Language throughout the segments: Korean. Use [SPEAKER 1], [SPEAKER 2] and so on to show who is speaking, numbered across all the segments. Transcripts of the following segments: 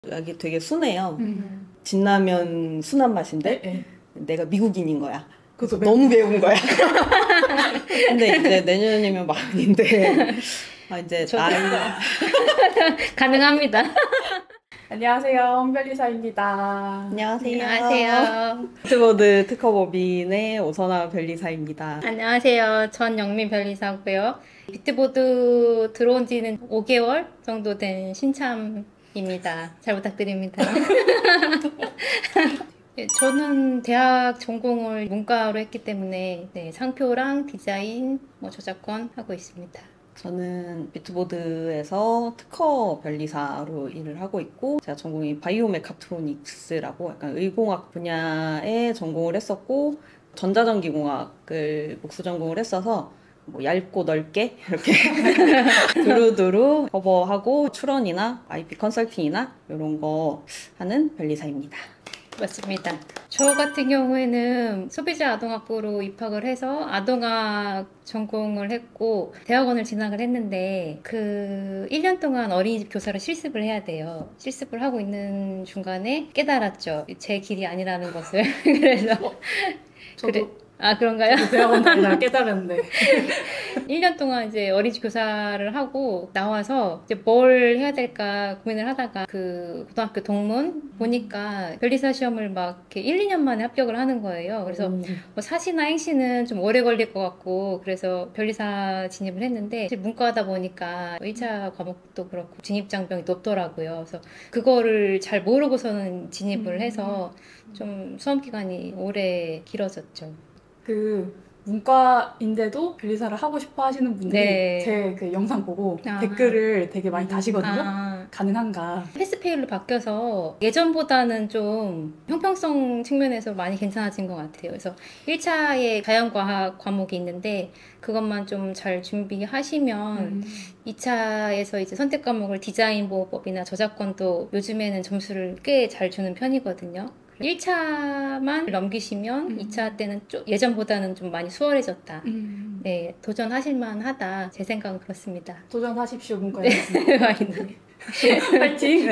[SPEAKER 1] 여기 되게 순해요. 진라면 순한 맛인데
[SPEAKER 2] 네.
[SPEAKER 1] 내가 미국인인 거야.
[SPEAKER 2] 그것도
[SPEAKER 1] 너무 매운 거야. 근데 이제 내년이면 마흔인데 이제 나이
[SPEAKER 3] 가능합니다.
[SPEAKER 2] 안녕하세요, 홍별리사입니다.
[SPEAKER 1] 안녕하세요.
[SPEAKER 3] 안녕하세요.
[SPEAKER 1] 비트보드 특허법인의 오선아 변리사입니다.
[SPEAKER 3] 안녕하세요. 전 영민 변리사고요. 비트보드 들어온 지는 5개월 정도 된 신참입니다. 잘 부탁드립니다. 저는 대학 전공을 문과로 했기 때문에 상표랑 디자인, 저작권 하고 있습니다.
[SPEAKER 1] 저는 비트보드에서 특허 변리사로 일을 하고 있고, 제가 전공이 바이오메카트로닉스라고 약간 의공학 분야에 전공을 했었고, 전자전기공학을 복수 전공을 했어서 얇고 넓게 이렇게 두루두루 커버하고 출원이나 IP 컨설팅이나 이런 거 하는 변리사입니다.
[SPEAKER 3] 맞습니다. 저 같은 경우에는 소비자 아동학부로 입학을 해서 아동학 전공을 했고 대학원을 진학을 했는데 그 1년 동안 어린이집 교사로 실습을 해야 돼요. 실습을 하고 있는 중간에 깨달았죠. 제 길이 아니라는 것을. 그래서
[SPEAKER 2] 저도
[SPEAKER 3] 그런가요?
[SPEAKER 2] 대학원 다니다가 깨달았는데
[SPEAKER 3] 1년 동안 이제 어린이집 교사를 하고 나와서 이제 뭘 해야 될까 고민을 하다가 그 고등학교 동문 보니까 변리사 시험을 막 이렇게 1, 2년 만에 합격을 하는 거예요. 그래서 사시나 행시는 좀 오래 걸릴 것 같고 그래서 변리사 진입을 했는데 문과다 보니까 1차 과목도 그렇고 진입장벽이 높더라고요. 그래서 그거를 잘 모르고서는 진입을 해서 좀 수험 기간이 오래 길어졌죠.
[SPEAKER 2] 그 문과인데도 변리사를 하고 싶어 하시는 분들이 제 그 영상 보고 댓글을 되게 많이 다시거든요. 가능한가?
[SPEAKER 3] 패스페일로 바뀌어서 예전보다는 좀 형평성 측면에서 많이 괜찮아진 것 같아요. 그래서 1차에 자연과학 과목이 있는데 그것만 좀 잘 준비하시면 2차에서 이제 선택 과목을 디자인 보호법이나 저작권도 요즘에는 점수를 꽤 잘 주는 편이거든요. 1차만 넘기시면 2차 때는 예전보다는 좀 많이 수월해졌다. 네, 도전하실만 하다. 제 생각은 그렇습니다.
[SPEAKER 2] 도전하십시오, 문과였습니다. 파이팅!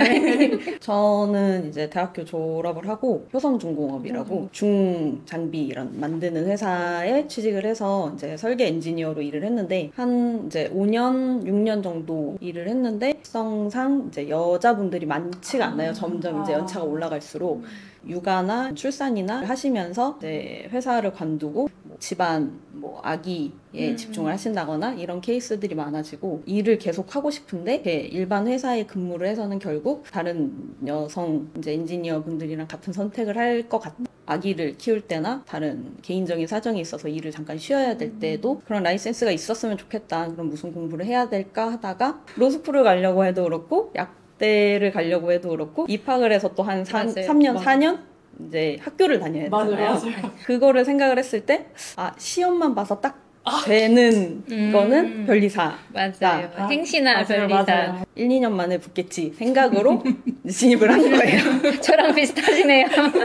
[SPEAKER 1] 저는 이제 대학교 졸업을 하고 효성중공업이라고 중장비 이런 만드는 회사에 취직을 해서 이제 설계 엔지니어로 일을 했는데 한 이제 5년, 6년 정도 일을 했는데 특성상 이제 여자분들이 많지가 않나요. 점점 이제 연차가 올라갈수록 육아나 출산이나 하시면서 이제 회사를 관두고 집안 아기에 집중을 하신다거나 이런 케이스들이 많아지고 일을 계속 하고 싶은데 일반 회사에 근무를 해서는 결국 다른 여성 이제 엔지니어 분들이랑 같은 선택을 할 것 같다. 아기를 키울 때나 다른 개인적인 사정이 있어서 일을 잠깐 쉬어야 될 때도 그런 라이센스가 있었으면 좋겠다. 그럼 무슨 공부를 해야 될까 하다가 로스쿨을 가려고 해도 그렇고 약대를 가려고 해도 그렇고 입학을 해서 또 한 3년, 4년 이제 학교를 다녀야 되잖아요.
[SPEAKER 2] 맞아요.
[SPEAKER 1] 그거를 생각을 했을 때 시험만 봐서 딱 되는 거는 변리사.
[SPEAKER 3] 맞아요. 행시나 변리사.
[SPEAKER 2] 맞아요.
[SPEAKER 1] 1, 2년 만에 붙겠지 생각으로 진입을 한 거예요.
[SPEAKER 3] 저랑 비슷하시네요.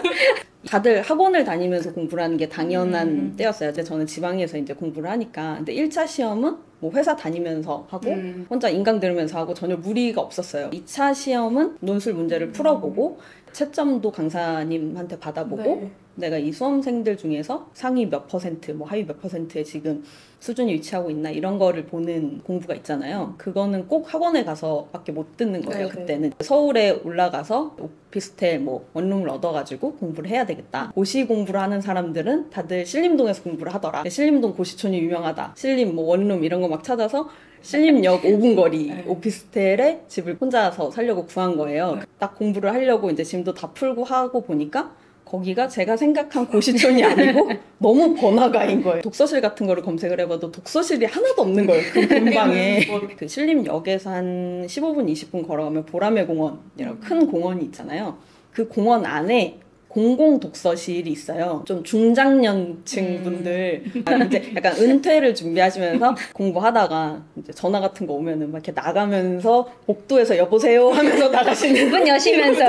[SPEAKER 1] 다들 학원을 다니면서 공부를 하는 게 당연한 때였어요. 근데 저는 지방에서 이제 공부를 하니까. 근데 1차 시험은 회사 다니면서 하고 혼자 인강 들으면서 하고 전혀 무리가 없었어요. 2차 시험은 논술 문제를 풀어보고 채점도 강사님한테 받아보고 내가 이 수험생들 중에서 상위 몇 퍼센트, 하위 몇 퍼센트에 지금 수준이 위치하고 있나 이런 거를 보는 공부가 있잖아요. 그거는 꼭 학원에 가서밖에 못 듣는 거예요. 그때는. 서울에 올라가서 오피스텔 원룸을 얻어가지고 공부를 해야 되겠다. 고시 공부를 하는 사람들은 다들 신림동에서 공부를 하더라. 신림동 고시촌이 유명하다. 신림 원룸 이런 거 막 찾아서 신림역 5분 거리 오피스텔에 집을 혼자서 살려고 구한 거예요. 딱 공부를 하려고 이제 짐도 다 풀고 하고 보니까 거기가 제가 생각한 고시촌이 아니고 너무 번화가인 거예요. 독서실 같은 거를 검색을 해봐도 독서실이 하나도 없는 거예요. 그 근방에. 그 신림역에서 한 15분, 20분 걸어가면 보라매 공원이라고 큰 공원이 있잖아요. 그 공원 안에 공공 독서실이 있어요. 좀 중장년층 분들 이제 약간 은퇴를 준비하시면서 공부하다가 이제 전화 같은 거 오면은 막 이렇게 나가면서 복도에서 여보세요 하면서 나가시는
[SPEAKER 3] 문 여시면서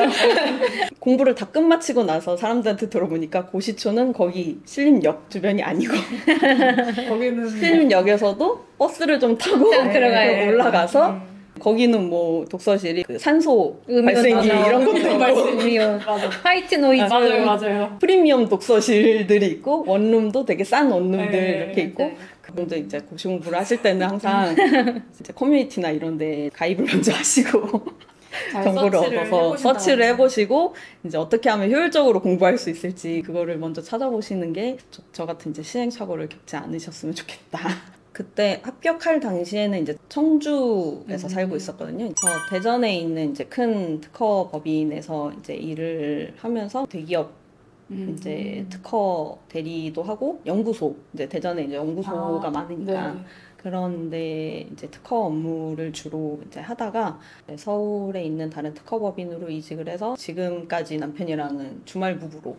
[SPEAKER 1] 공부를 다 끝마치고 나서 사람들한테 들어보니까 고시촌은 거기 신림역 주변이 아니고
[SPEAKER 2] 거기는
[SPEAKER 1] 신림역에서도 버스를 좀 타고
[SPEAKER 3] 들어가요.
[SPEAKER 1] 올라가서 거기는 뭐 독서실이 그 산소 발생기 이런 것도 있고
[SPEAKER 3] 맞아. 화이트 노이즈
[SPEAKER 2] 맞아요.
[SPEAKER 1] 프리미엄 독서실들이 있고 원룸도 되게 싼 원룸들
[SPEAKER 2] 네,
[SPEAKER 1] 이렇게 있고
[SPEAKER 2] 네.
[SPEAKER 1] 그분들 이제 고시 공부를 하실 때는 항상 이제 커뮤니티나 이런 데 가입을 먼저 하시고 정보를 얻어서 서치를 해보시고 이제 어떻게 하면 효율적으로 공부할 수 있을지 그거를 먼저 찾아보시는 게 저 같은 이제 시행착오를 겪지 않으셨으면 좋겠다. 그때 합격할 당시에는 이제 청주에서 살고 있었거든요. 저 대전에 있는 이제 큰 특허 법인에서 이제 일을 하면서 대기업 이제 특허 대리도 하고 연구소 이제 대전에 이제 연구소가 많으니까
[SPEAKER 2] 네.
[SPEAKER 1] 그런데 이제 특허 업무를 주로 이제 하다가 서울에 있는 다른 특허 법인으로 이직을 해서 지금까지 남편이랑은 주말 부부로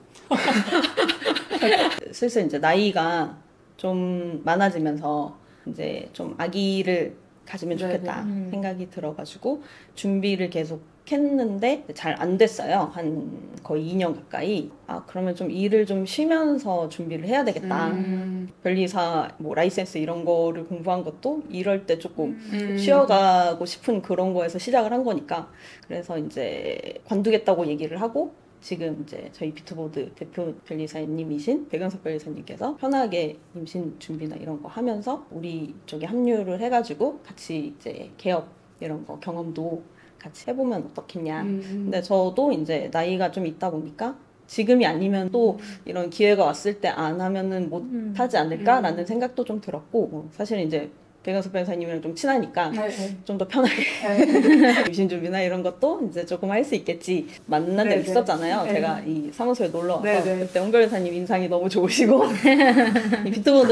[SPEAKER 1] 슬슬 이제 나이가 좀 많아지면서 이제 좀 아기를 가지면 좋겠다 생각이 들어가지고 준비를 계속 했는데 잘 안 됐어요. 한 거의 2년 가까이. 아, 그러면 좀 일을 좀 쉬면서 준비를 해야 되겠다. 변리사 뭐 라이센스 이런 거를 공부한 것도 이럴 때 조금 쉬어가고 싶은 그런 거에서 시작을 한 거니까. 그래서 이제 관두겠다고 얘기를 하고 지금 이제 저희 비트보드 대표 변리사님이신 백연석 변리사님께서 편하게 임신 준비나 이런 거 하면서 우리 쪽에 합류를 해가지고 같이 이제 개업 이런 거 경험도 같이 해보면 어떻겠냐. 근데 저도 이제 나이가 좀 있다 보니까 지금이 아니면 또 이런 기회가 왔을 때 안 하면은 못 하지 않을까라는 생각도 좀 들었고 사실 이제 백연석 변호사님이랑 좀 친하니까 좀 더 편하게 임신 준비나 이런 것도 이제 조금 할 수 있겠지. 만난 데 있었잖아요. 제가 이 사무소에 놀러 와서 그때 홍 변호사님 인상이 너무 좋으시고 이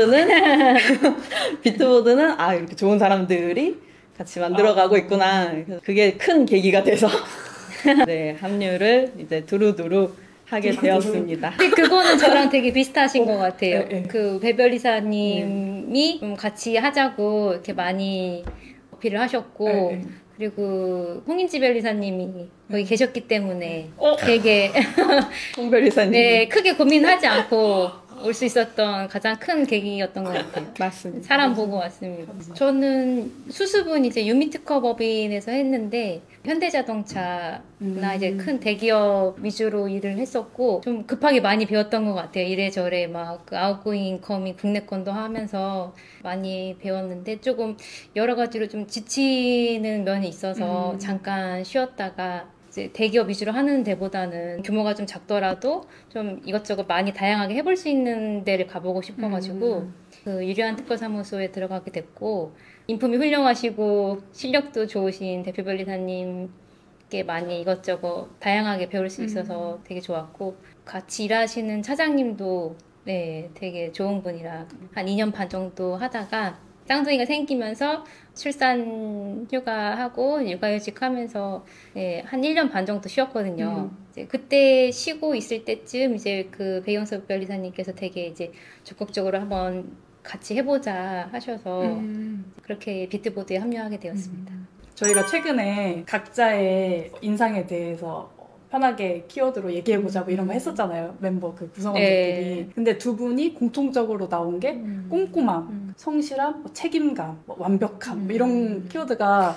[SPEAKER 1] 비트보드는 아 이렇게 좋은 사람들이 같이 만들어가고 있구나. 그게 큰 계기가 돼서 네 합류를 이제 두루두루 하게 되었습니다.
[SPEAKER 3] 그거는 저랑 되게 비슷하신 것 같아요. 그 배별이사님이 같이 하자고 이렇게 많이 어필을 하셨고 그리고 홍인지 변리사님이 거기 계셨기 때문에 되게
[SPEAKER 1] 홍 변리사님
[SPEAKER 3] 네, 크게 고민하지 않고 올 수 있었던 가장 큰 계기였던 것 같아요.
[SPEAKER 1] 맞습니다.
[SPEAKER 3] 사람 보고 왔습니다. 저는 수습은 이제 유미특허 법인에서 했는데 현대자동차나 이제 큰 대기업 위주로 일을 했었고 좀 급하게 많이 배웠던 것 같아요. 이래저래 막 그 아웃고잉 인컴이 국내 건도 하면서 많이 배웠는데 조금 여러 가지로 좀 지치는 면이 있어서 잠깐 쉬었다가 이제 대기업 위주로 하는 데보다는 규모가 좀 작더라도 좀 이것저것 많이 다양하게 해볼 수 있는 데를 가보고 싶어가지고 그 유리한 특허사무소에 들어가게 됐고 인품이 훌륭하시고 실력도 좋으신 대표 변리사님께 많이 이것저것 다양하게 배울 수 있어서 되게 좋았고 같이 일하시는 차장님도 네 되게 좋은 분이라 한 2년 반 정도 하다가 쌍둥이가 생기면서 출산 휴가하고 육아휴직하면서 네, 한 1년 반 정도 쉬었거든요. 이제 그때 쉬고 있을 때쯤 이제 그 배영섭 변리사님께서 되게 이제 적극적으로 한번 같이 해보자 하셔서 그렇게 비트보드에 합류하게 되었습니다.
[SPEAKER 2] 저희가 최근에 각자의 인상에 대해서 편하게 키워드로 얘기해보자고 이런 거 했었잖아요. 멤버 그 구성원들끼리. 근데 두 분이 공통적으로 나온 게 꼼꼼함, 성실함, 뭐 책임감, 뭐 완벽함 이런 키워드가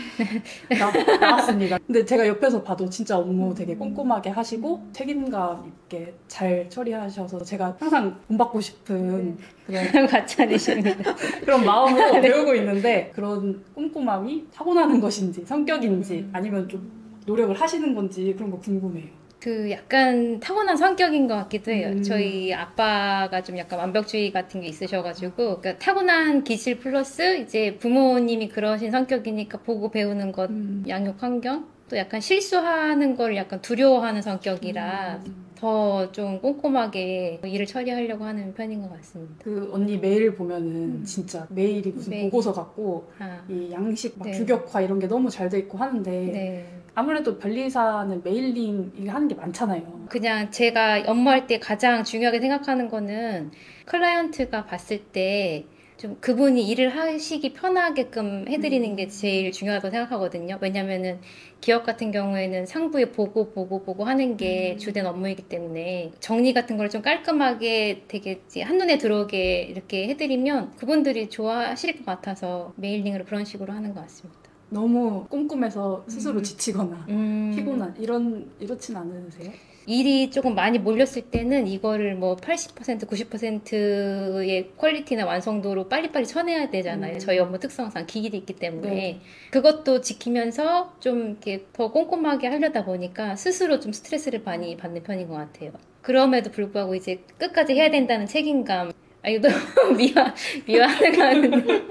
[SPEAKER 2] 나왔습니다. 근데 제가 옆에서 봐도 진짜 업무 되게 꼼꼼하게 하시고 책임감 있게 잘 처리하셔서 제가 항상 본받고 싶은 그런
[SPEAKER 3] 과찬이십니다.
[SPEAKER 2] 그런 마음으로 배우고 있는데 그런 꼼꼼함이 타고나는 것인지 성격인지 아니면 좀 노력을 하시는 건지 그런 거 궁금해요.
[SPEAKER 3] 그 약간 타고난 성격인 것 같기도 해요. 저희 아빠가 좀 약간 완벽주의 같은 게 있으셔가지고 그러니까 타고난 기질 플러스 이제 부모님이 그러신 성격이니까 보고 배우는 것, 양육 환경 또 약간 실수하는 걸 약간 두려워하는 성격이라 더 좀 꼼꼼하게 일을 처리하려고 하는 편인 것 같습니다.
[SPEAKER 2] 그 언니 메일 보면은 진짜 메일이 무슨
[SPEAKER 3] 메일.
[SPEAKER 2] 보고서 같고 이 양식 막 규격화 이런 게 너무 잘 돼 있고 하는데 아무래도 변리사는 메일링 이게 하는 게 많잖아요.
[SPEAKER 3] 그냥 제가 업무할 때 가장 중요하게 생각하는 거는 클라이언트가 봤을 때 좀 그분이 일을 하시기 편하게끔 해드리는 게 제일 중요하다고 생각하거든요. 왜냐면은 기업 같은 경우에는 상부에 보고 하는 게 주된 업무이기 때문에 정리 같은 걸 좀 깔끔하게 되게 한눈에 들어오게 이렇게 해드리면 그분들이 좋아하실 것 같아서 메일링으로 그런 식으로 하는 것 같습니다.
[SPEAKER 2] 너무 꼼꼼해서 스스로 지치거나 피곤한 이렇진 않으세요?
[SPEAKER 3] 일이 조금 많이 몰렸을 때는 이거를 뭐 80%, 90%의 퀄리티나 완성도로 빨리빨리 쳐내야 되잖아요. 저희 업무 특성상 기일이 있기 때문에.
[SPEAKER 2] 네.
[SPEAKER 3] 그것도 지키면서 좀 이렇게 더 꼼꼼하게 하려다 보니까 스스로 좀 스트레스를 많이 받는 편인 것 같아요. 그럼에도 불구하고 이제 끝까지 해야 된다는 책임감. 아, 이거 너무 미화하는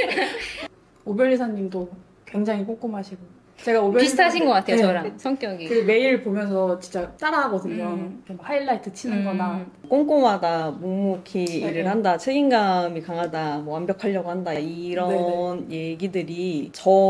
[SPEAKER 2] 오별리사님도 굉장히 꼼꼼하시고 제가
[SPEAKER 3] 비슷하신 것 같아요.
[SPEAKER 2] 네.
[SPEAKER 3] 저랑 성격이.
[SPEAKER 2] 그 매일 보면서 진짜 따라하거든요. 하이라이트 치는 거나
[SPEAKER 1] 꼼꼼하다, 묵묵히
[SPEAKER 2] 네.
[SPEAKER 1] 일을 한다, 책임감이 강하다, 뭐 완벽하려고 한다 이런 얘기들이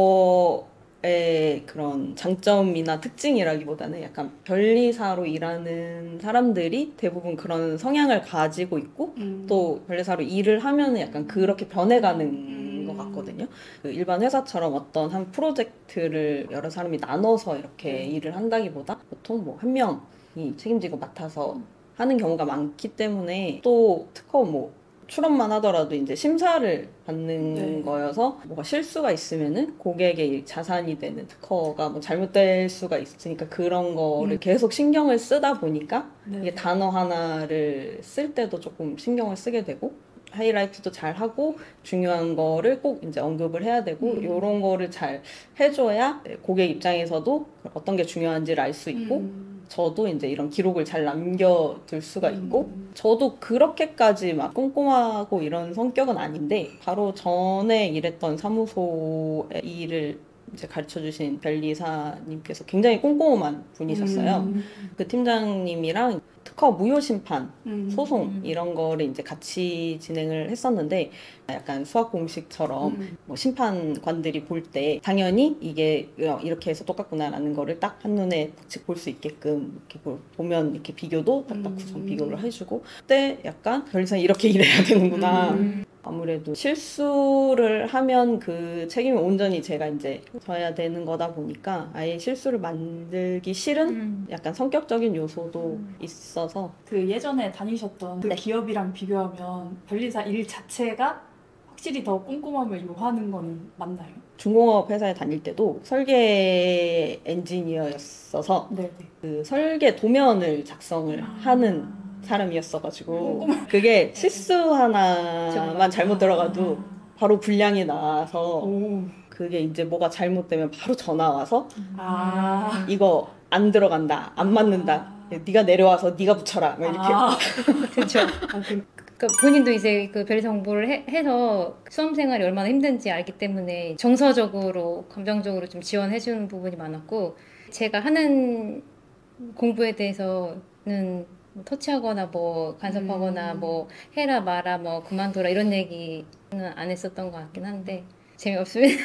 [SPEAKER 1] 저의 그런 장점이나 특징이라기보다는 약간 변리사로 일하는 사람들이 대부분 그런 성향을 가지고 있고 또 변리사로 일을 하면 약간 그렇게 변해가는 것 같거든요. 그 일반 회사처럼 어떤 한 프로젝트를 여러 사람이 나눠서 이렇게 일을 한다기보다 보통 뭐 한 명이 책임지고 맡아서 하는 경우가 많기 때문에 또 특허 뭐 출원만 하더라도 이제 심사를 받는 거여서 뭐가 실수가 있으면은 고객의 자산이 되는 특허가 뭐 잘못될 수가 있으니까 그런 거를 계속 신경을 쓰다 보니까 이게 단어 하나를 쓸 때도 조금 신경을 쓰게 되고 하이라이트도 잘 하고 중요한 거를 꼭 이제 언급을 해야 되고 이런 거를 잘 해줘야 고객 입장에서도 어떤 게 중요한지를 알 수 있고 저도 이제 이런 기록을 잘 남겨둘 수가 있고 저도 그렇게까지 막 꼼꼼하고 이런 성격은 아닌데 바로 전에 일했던 사무소의 일을 이제 가르쳐주신 변리사님께서 굉장히 꼼꼼한 분이셨어요. 그 팀장님이랑 특허 무효 심판, 소송 이런 거를 이제 같이 진행을 했었는데 약간 수학 공식처럼 뭐 심판관들이 볼 때 당연히 이게 이렇게 해서 똑같구나라는 거를 딱 한눈에 볼 수 있게끔 이렇게 보면 이렇게 비교도 딱딱 구성 비교를 해주고 그때 약간 변리사 이렇게 일해야 되는구나. 아무래도 실수를 하면 그 책임을 온전히 제가 이제 져야 되는 거다 보니까 아예 실수를 만들기 싫은 약간 성격적인 요소도 있어서
[SPEAKER 2] 그 예전에 다니셨던 그 기업이랑 비교하면 변리사 일 자체가 확실히 더 꼼꼼함을 요하는 건 맞나요?
[SPEAKER 1] 중공업 회사에 다닐 때도 설계 엔지니어였어서 그 설계 도면을 작성을 하는 사람이었어가지고 그게 실수 하나만 잘못 들어가도 바로 불량이 나와서 그게 이제 뭐가 잘못되면 바로 전화 와서 이거 안 들어간다, 안 맞는다, 네가 내려와서 네가 붙여라 막 이렇게.
[SPEAKER 3] 그렇죠. 그러니까 본인도 이제 그 변리사 공부를 해서 수험생활이 얼마나 힘든지 알기 때문에 정서적으로 감정적으로 좀 지원해주는 부분이 많았고 제가 하는 공부에 대해서는 뭐 터치하거나 뭐 간섭하거나 뭐 해라 마라 뭐 그만둬라 이런 얘기는 안 했었던 것 같긴 한데 재미없습니다.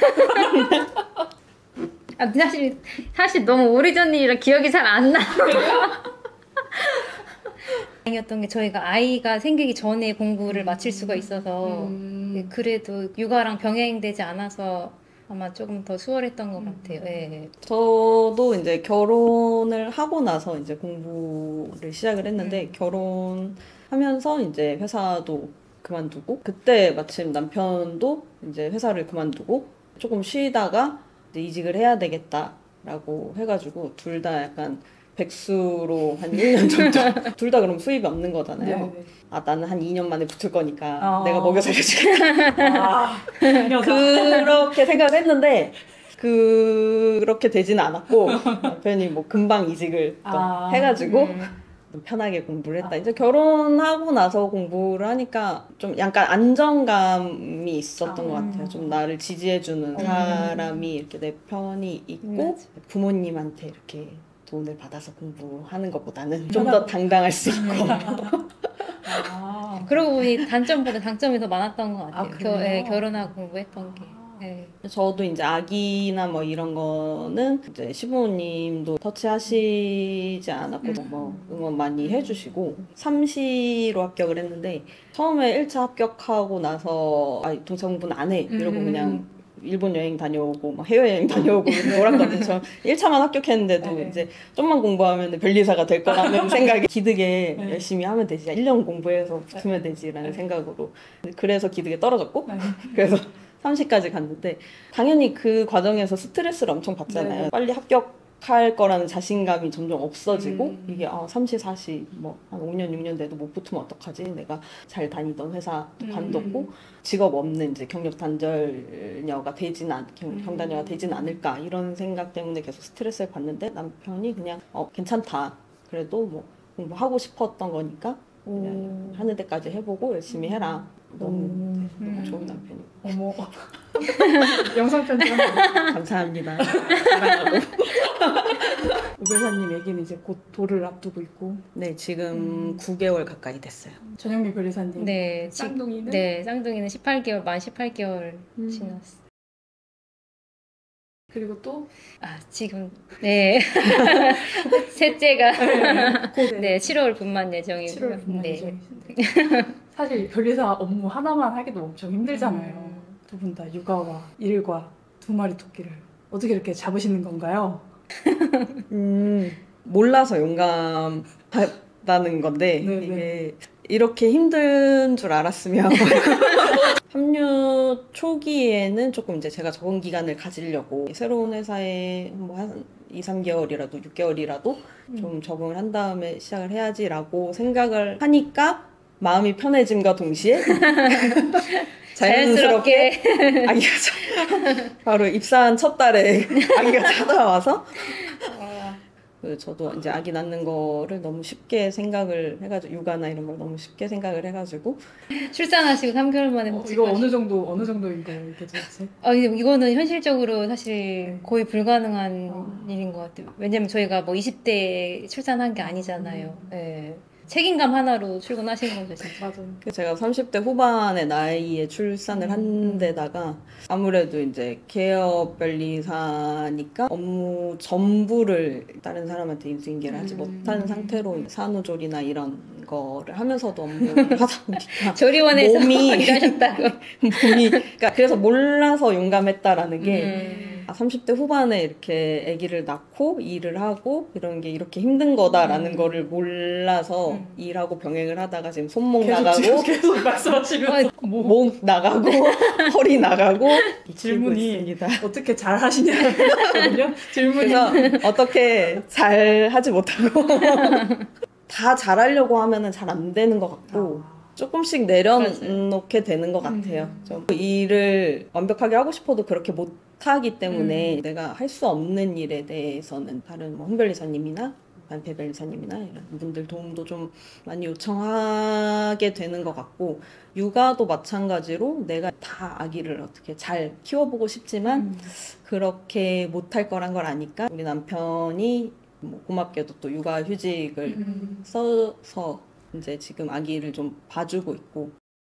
[SPEAKER 3] 아, 사실 너무 오래전 일이라 기억이 잘 안 나. 다행이었던 게 저희가 아이가 생기기 전에 공부를 마칠 수가 있어서 그래도 육아랑 병행되지 않아서 아마 조금 더 수월했던 것 같아요. 네.
[SPEAKER 1] 저도 이제 결혼을 하고 나서 이제 공부를 시작을 했는데 결혼하면서 이제 회사도 그만두고 그때 마침 남편도 이제 회사를 그만두고 조금 쉬다가 이제 이직을 해야 되겠다라고 해가지고 둘 다 약간 백수로 한 1년 정도 둘 다 그럼 수입이 없는 거잖아요. 아 나는 한 2년 만에 붙을 거니까 내가 먹여 살려줄게. 그렇게 생각을 했는데 그렇게 되지는 않았고 남편이 뭐 금방 이직을 또 해가지고 좀 편하게 공부를 했다. 이제 결혼하고 나서 공부를 하니까 좀 약간 안정감이 있었던 것 같아요. 좀 나를 지지해주는 사람이 이렇게 내 편이 있고 부모님한테 이렇게 돈을 받아서 공부하는 것보다는 좀 더 당당할 수 있고.
[SPEAKER 3] 그러고 보니 단점보다 장점이 더 많았던 것 같아요. 결혼하고 공부했던 게. 네.
[SPEAKER 1] 저도 이제 아기나 뭐 이런 거는 이제 시부모님도 터치하시지 않았고 뭐 응원 많이 해주시고 3시로 합격을 했는데 처음에 1차 합격하고 나서 동사 공부는 안 해 이러고 그냥 일본 여행 다녀오고 막 해외여행 다녀오고 놀았거든요. 저 1차만 합격했는데도 이제 좀만 공부하면 변리사가 될 거라는 생각에 기득에 열심히 하면 되지 1년 공부해서 붙으면 되지라는 생각으로 그래서 기득에 떨어졌고 그래서 30까지 갔는데 당연히 그 과정에서 스트레스를 엄청 받잖아요.
[SPEAKER 2] 네.
[SPEAKER 1] 빨리 합격할 거라는 자신감이 점점 없어지고 이게 3시, 4시 뭐 한 5년, 6년 돼도 못 붙으면 어떡하지? 내가 잘 다니던 회사도 관뒀고 직업 없는 이제 경력 단절녀가 경단녀가 되진 않을까 이런 생각 때문에 계속 스트레스를 받는데 남편이 그냥 괜찮다. 그래도 뭐 공부하고 싶었던 거니까 그냥 하는 데까지 해보고 열심히 해라. 너무 좋은 남편이고.
[SPEAKER 2] 어머. 영상 편지 하나.
[SPEAKER 1] 감사합니다. 사랑하고.
[SPEAKER 2] 우별사님 얘기는 이제 곧 돌을 앞두고 있고.
[SPEAKER 1] 네, 지금 9개월 가까이 됐어요.
[SPEAKER 2] 전영미 변리사님.
[SPEAKER 3] 네,
[SPEAKER 2] 쌍둥이는?
[SPEAKER 3] 네, 쌍둥이는 18개월, 만 18개월 지났어요.
[SPEAKER 2] 그리고 또
[SPEAKER 3] 지금 네 셋째가
[SPEAKER 2] 네,
[SPEAKER 3] 7월 분만 예정이고요.
[SPEAKER 2] 7월 분만
[SPEAKER 3] 네.
[SPEAKER 2] 예정이신데 사실 변리사 업무 하나만 하기도 엄청 힘들잖아요. 두 분 다 육아와 일과 두 마리 토끼를 어떻게 이렇게 잡으시는 건가요?
[SPEAKER 1] 몰라서 용감하다는 건데
[SPEAKER 2] 네네.
[SPEAKER 1] 이게 이렇게 힘든 줄 알았으면 합류 초기에는 조금 이제 제가 적응 기간을 가지려고 새로운 회사에 뭐 한 2, 3개월이라도 6개월이라도 좀 적응을 한 다음에 시작을 해야지라고 생각을 하니까 마음이 편해짐과 동시에 자연스럽게 아기가 바로 입사한 첫 달에 아기가 찾아와서 저도 이제 아기 낳는 거를 너무 쉽게 생각을 해가지고 육아나 이런 걸 너무 쉽게 생각을 해가지고
[SPEAKER 3] 출산하시고 3개월 만에
[SPEAKER 2] 이거 어느 정도인 거예요 이게 도대체?
[SPEAKER 3] 이거는 현실적으로 사실 거의 불가능한 일인 것 같아요. 왜냐면 저희가 뭐 20대 출산한 게 아니잖아요. 네. 책임감 하나로 출근하신 거죠, 진짜.
[SPEAKER 2] 맞아요.
[SPEAKER 1] 제가 30대 후반의 나이에 출산을 한 데다가 아무래도 이제 개업 변리사니까 업무 전부를 다른 사람한테 인수인계를 하지 못한 상태로 산후조리나 이런 거를 하면서도 업무를 하다 보니까
[SPEAKER 3] 조리원에서 일하셨다고.
[SPEAKER 1] 그러니까 그래서 몰라서 용감했다라는 게 30대 후반에 이렇게 아기를 낳고 일을 하고 이런 게 이렇게 힘든 거다라는 거를 몰라서 일하고 병행을 하다가 지금 손목 나가고
[SPEAKER 2] 계속 말씀하시면서
[SPEAKER 1] 목 나가고 허리 나가고
[SPEAKER 2] 질문이
[SPEAKER 1] 있습니다.
[SPEAKER 2] 어떻게 잘 하시냐거든요. 질문이
[SPEAKER 1] 그래서 어떻게 잘 하지 못하고 다 잘하려고 하면은 잘 안 되는 것 같고 조금씩 내려놓게 되는 것 같아요. 좀 일을 완벽하게 하고 싶어도 그렇게 못하기 때문에 내가 할 수 없는 일에 대해서는 다른 뭐 홍변리사님이나 배변리사님이나 이런 분들 도움도 좀 많이 요청하게 되는 것 같고 육아도 마찬가지로 내가 다 아기를 어떻게 잘 키워보고 싶지만 그렇게 못할 거란 걸 아니까 우리 남편이 뭐 고맙게도 또 육아휴직을 써서 이제 지금 아기를 좀 봐주고 있고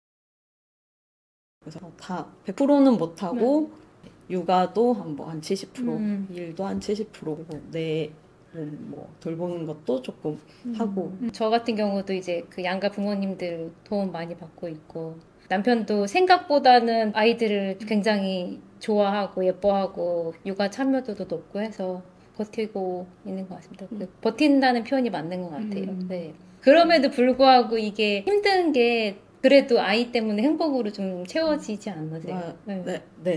[SPEAKER 1] 그래서 다 100%는 못하고 육아도 한 70% 일도 한 70%고 뭐 돌보는 것도 조금 하고
[SPEAKER 3] 저 같은 경우도 이제 그 양가 부모님들 도움 많이 받고 있고 남편도 생각보다는 아이들을 굉장히 좋아하고 예뻐하고 육아 참여도도 높고 해서 버티고 있는 것 같습니다. 버틴다는 표현이 맞는 것 같아요. 네. 그럼에도 불구하고 이게 힘든 게 그래도 아이 때문에 행복으로 좀 채워지지 않으세요?
[SPEAKER 1] 네.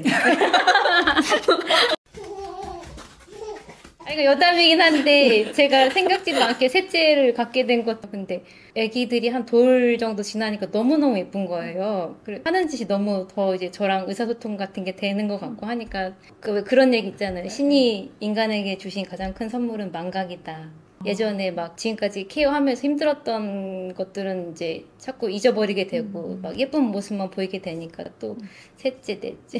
[SPEAKER 3] 이거 여담이긴 한데 제가 생각지도 않게 셋째를 갖게 된 것도 근데 아기들이 한 돌 정도 지나니까 너무너무 예쁜 거예요. 하는 짓이 너무 더 이제 저랑 의사소통 같은 게 되는 것 같고 하니까 그런 얘기 있잖아요. 신이 인간에게 주신 가장 큰 선물은 망각이다. 예전에 막 지금까지 케어하면서 힘들었던 것들은 이제 자꾸 잊어버리게 되고 막 예쁜 모습만 보이게 되니까 또 셋째, 넷째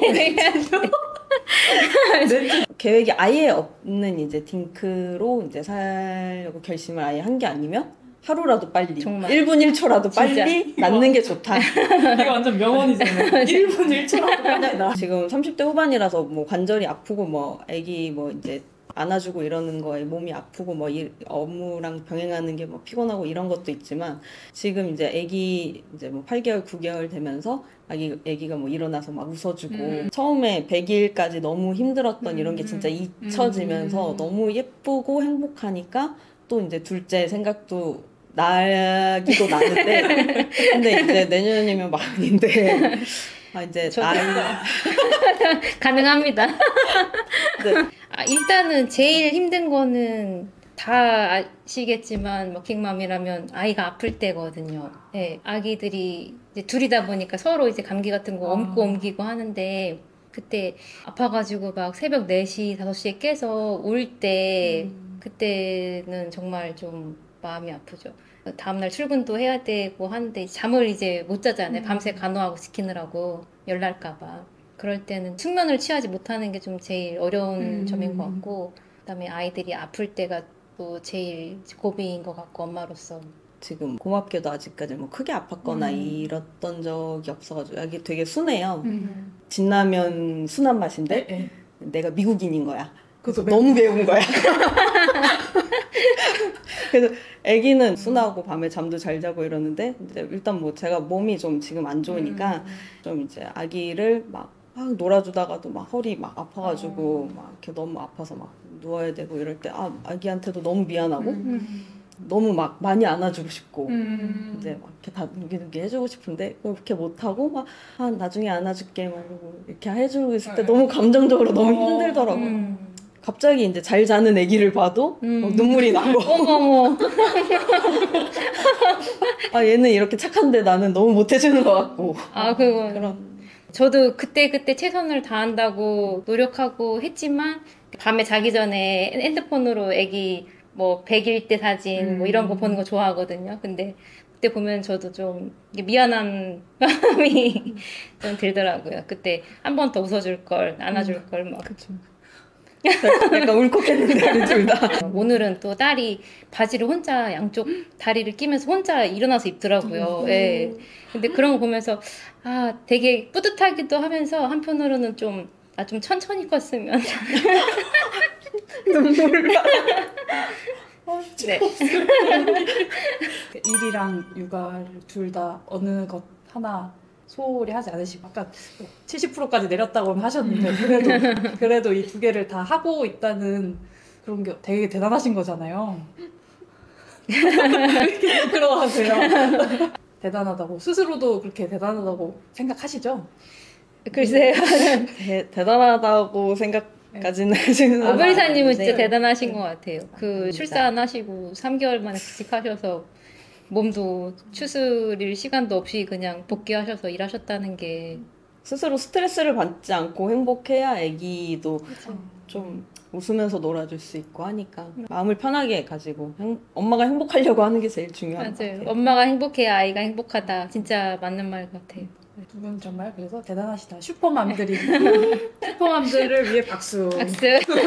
[SPEAKER 1] 계획이 아예 없는 이제 딩크로 이제 살려고 결심을 아예 한 게 아니면 하루라도 빨리
[SPEAKER 3] 정말.
[SPEAKER 1] 1분 1초라도 빨리 낳는 게 좋다.
[SPEAKER 2] 이거 완전 명언이잖아요. 1분 1초라도 빨리 나.
[SPEAKER 1] 지금 30대 후반이라서 뭐 관절이 아프고 뭐 아기 뭐 이제 안아주고 이러는 거에 몸이 아프고 뭐 업무랑 병행하는 게 뭐 피곤하고 이런 것도 있지만 지금 이제 아기 이제 뭐 8개월 9개월 되면서 아기가 뭐 일어나서 막 웃어주고 처음에 100일까지 너무 힘들었던 이런 게 진짜 잊혀지면서 너무 예쁘고 행복하니까 또 이제 둘째 생각도 나기도 나는데 근데 이제 내년이면 마흔인데 이제
[SPEAKER 3] 저도
[SPEAKER 1] 아이
[SPEAKER 3] 가능합니다.
[SPEAKER 1] 네.
[SPEAKER 3] 일단은 제일 힘든 거는 다 아시겠지만 워킹맘이라면 아이가 아플 때거든요. 네, 아기들이 이제 둘이다 보니까 서로 이제 감기 같은 거 옮고 옮기고 하는데 그때 아파가지고 막 새벽 4시, 5시에 깨서 울 때 그때는 정말 좀 마음이 아프죠. 다음날 출근도 해야 되고 하는데 잠을 이제 못 자잖아요. 밤새 간호하고 지키느라고 열날까봐. 그럴 때는 숙면을 취하지 못하는 게 좀 제일 어려운 점인 것 같고 그다음에 아이들이 아플 때가 또 제일 고비인 것 같고 엄마로서
[SPEAKER 1] 지금 고맙게도 아직까지 뭐 크게 아팠거나 이랬던 적이 없어가지고 여기 되게 순해요. 진라면 순한 맛인데 내가 미국인인 거야. 그래서 너무 매운 거야. 그래서 아기는 순하고 밤에 잠도 잘 자고 이러는데 이제 일단 뭐 제가 몸이 좀 지금 안 좋으니까 좀 이제 아기를 막 놀아주다가도 막 허리 막 아파가지고 막 이렇게 너무 아파서 막 누워야 되고 이럴 때 아기한테도 너무 미안하고 너무 막 많이 안아주고 싶고 이제 막 이렇게 다 누기누기 해주고 싶은데 그렇게 못하고 막 나중에 안아줄게 막 이렇게 해주고 있을 때 너무 감정적으로 너무 힘들더라고요. 갑자기 이제 잘 자는 아기를 봐도 눈물이 나고
[SPEAKER 3] 어머머
[SPEAKER 1] 얘는 이렇게 착한데 나는 너무 못해주는 것 같고
[SPEAKER 3] 그거
[SPEAKER 1] 그런
[SPEAKER 3] 저도 그때 최선을 다한다고 노력하고 했지만 밤에 자기 전에 핸드폰으로 애기 뭐 100일 때 사진 뭐 이런 거 보는 거 좋아하거든요. 근데 그때 보면 저도 좀 미안한 마음이 좀 들더라고요. 그때 한 번 더 웃어줄 걸, 안아줄 걸 막.
[SPEAKER 1] 그쵸. 약간 울컥했는데 둘 다.
[SPEAKER 3] 오늘은 또 딸이 바지를 혼자 양쪽 다리를 끼면서 혼자 일어나서 입더라고요. 예. 근데 그런 거 보면서 되게 뿌듯하기도 하면서 한편으로는 좀 천천히 컸으면.
[SPEAKER 1] 눈물 나.
[SPEAKER 3] 네.
[SPEAKER 2] 일이랑 육아를 둘 다 어느 것 하나 소홀히 하지 않으시고 아까 70%까지 내렸다고 하셨는데 그래도 이 두 개를 다 하고 있다는 그런 게 되게 대단하신 거잖아요. 그렇게 부끄러워하세요. 대단하다고 스스로도 그렇게 대단하다고 생각하시죠?
[SPEAKER 3] 글쎄요.
[SPEAKER 1] 대단하다고 생각까지는 하시는
[SPEAKER 3] 오벨사님은 진짜 대단하신 것 같아요. 출산하시고 3개월 만에 구직하셔서 몸도 추스릴 시간도 없이 그냥 복귀하셔서 일하셨다는 게
[SPEAKER 1] 스스로 스트레스를 받지 않고 행복해야 아기도 좀 웃으면서 놀아줄 수 있고 하니까 마음을 편하게 가지고 엄마가 행복하려고 하는 게 제일 중요한 것 같아요.
[SPEAKER 3] 엄마가 행복해야 아이가 행복하다. 진짜 맞는 말 같아요.
[SPEAKER 2] 두 분 정말 그래서 대단하시다. 슈퍼맘들이 슈퍼맘들을 위해 박수.
[SPEAKER 3] 박수.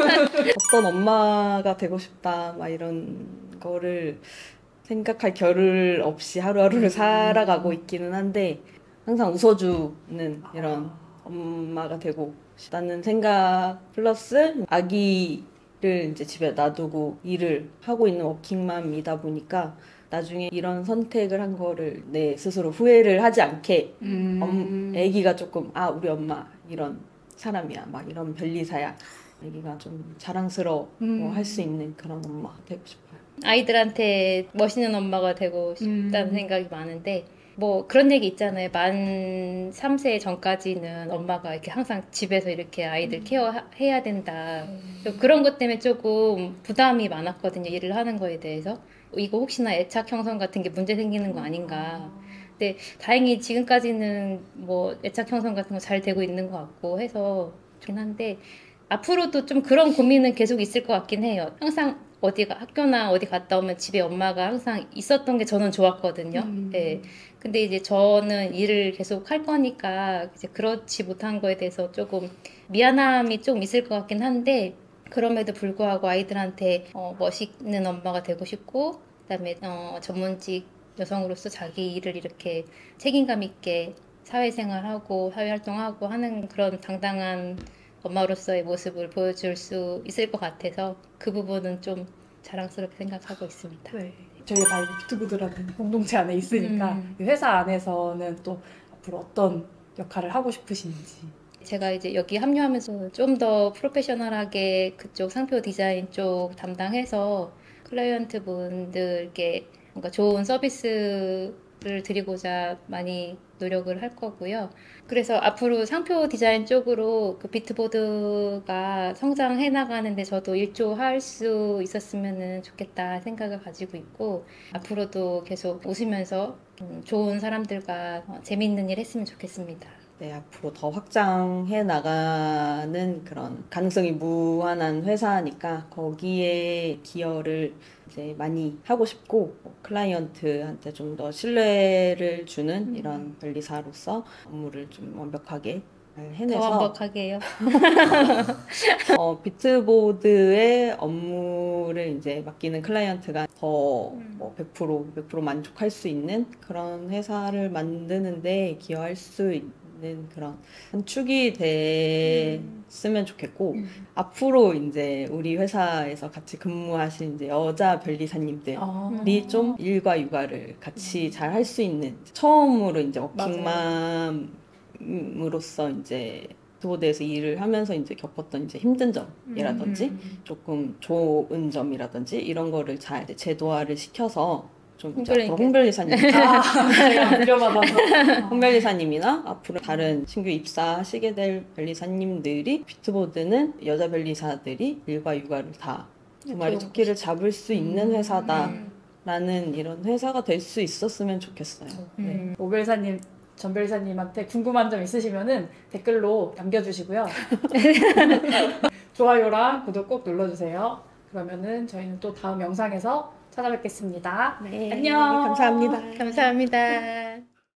[SPEAKER 1] 어떤 엄마가 되고 싶다 막 이런 거를 생각할 겨를 없이 하루하루를 살아가고 있기는 한데 항상 웃어주는 이런 엄마가 되고 싶다는 생각 플러스 아기를 이제 집에 놔두고 일을 하고 있는 워킹맘이다 보니까 나중에 이런 선택을 한 거를 내 스스로 후회를 하지 않게 아기가 조금 우리 엄마 이런 사람이야 막 이런 별리사야 아기가 좀 자랑스러워 할 수 있는 그런 엄마 되고 싶어요.
[SPEAKER 3] 아이들한테 멋있는 엄마가 되고 싶다는 생각이 많은데 뭐 그런 얘기 있잖아요. 만 3세 전까지는 엄마가 이렇게 항상 집에서 이렇게 아이들 케어해야 된다. 그런 것 때문에 조금 부담이 많았거든요. 일을 하는 거에 대해서. 이거 혹시나 애착 형성 같은 게 문제 생기는 거 아닌가. 근데 다행히 지금까지는 뭐 애착 형성 같은 거 잘 되고 있는 것 같고 해서 좋긴 한데 앞으로도 좀 그런 고민은 계속 있을 것 같긴 해요. 항상 학교나 어디 갔다 오면 집에 엄마가 항상 있었던 게 저는 좋았거든요. 네. 근데 이제 저는 일을 계속 할 거니까 이제 그렇지 못한 거에 대해서 조금 미안함이 좀 있을 것 같긴 한데 그럼에도 불구하고 아이들한테 멋있는 엄마가 되고 싶고 그다음에 전문직 여성으로서 자기 일을 이렇게 책임감 있게 사회생활하고 사회활동하고 하는 그런 당당한 엄마로서의 모습을 보여줄 수 있을 것 같아서 그 부분은 좀 자랑스럽게 생각하고 있습니다.
[SPEAKER 2] 네. 저희가 다 유튜브들하는 공동체 안에 있으니까 회사 안에서는 또 앞으로 어떤 역할을 하고 싶으신지.
[SPEAKER 3] 제가 이제 여기 합류하면서 좀 더 프로페셔널하게 그쪽 상표 디자인 쪽 담당해서 클라이언트 분들께 뭔가 좋은 서비스를 서비스를 드리고자 많이 노력을 할 거고요. 그래서 앞으로 상표 디자인 쪽으로 그 비트보드가 성장해 나가는데 저도 일조할 수 있었으면 좋겠다 생각을 가지고 있고, 앞으로도 계속 웃으면서 좋은 사람들과 재밌는 일 했으면 좋겠습니다.
[SPEAKER 1] 네, 앞으로 더 확장해 나가는 그런 가능성이 무한한 회사니까 거기에 기여를 이제 많이 하고 싶고, 클라이언트한테 좀 더 신뢰를 주는 이런 변리사로서 업무를 좀 완벽하게 잘 해내서
[SPEAKER 3] 더 완벽하게요.
[SPEAKER 1] 비트보드의 업무를 이제 맡기는 클라이언트가 더 뭐 100% 만족할 수 있는 그런 회사를 만드는데 기여할 수 있는 그런 한 축이 됐으면 좋겠고, 앞으로 이제 우리 회사에서 같이 근무하신 이제 여자 변리사님들이 좀 일과 육아를 같이 잘 할 수 있는, 처음으로 이제 워킹맘으로서 이제 비트보드에서 일을 하면서 이제 겪었던 이제 힘든 점이라든지 조금 좋은 점이라든지 이런 거를 잘 이제 제도화를 시켜서 좀 이제 앞으로 홍변리사님 홍변리사님이나 앞으로 다른 신규 입사하시게 될 변리사님들이 비트보드는 여자 변리사들이 일과 육아를 다 두 마리 토끼를 잡을 수 있는 회사다라는 이런 회사가 될 수 있었으면 좋겠어요. 네.
[SPEAKER 2] 오 변리사님, 전 변리사님한테 궁금한 점 있으시면은 댓글로 남겨주시고요. 좋아요랑 구독 꼭 눌러주세요. 그러면은 저희는 또 다음 영상에서 찾아뵙겠습니다.
[SPEAKER 1] 네,
[SPEAKER 2] 안녕.
[SPEAKER 1] 감사합니다.
[SPEAKER 3] 감사합니다.